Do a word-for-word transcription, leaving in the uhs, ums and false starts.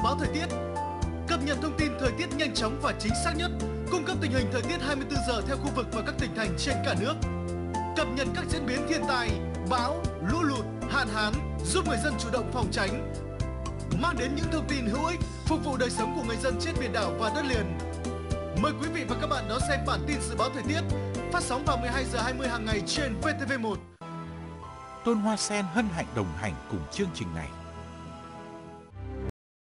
báo thời tiết. Cập nhật thông tin thời tiết nhanh chóng và chính xác nhất, cung cấp tình hình thời tiết hai mươi tư giờ theo khu vực và các tỉnh thành trên cả nước. Cập nhật các diễn biến thiên tai, bão, lũ lụt, hạn hán, giúp người dân chủ động phòng tránh. Mang đến những thông tin hữu ích, phục vụ đời sống của người dân trên biển đảo và đất liền. Mời quý vị và các bạn đón xem bản tin dự báo thời tiết phát sóng vào mười hai giờ hai mươi hàng ngày trên vê tê vê một. Tôn Hoa Sen hân hạnh đồng hành cùng chương trình này.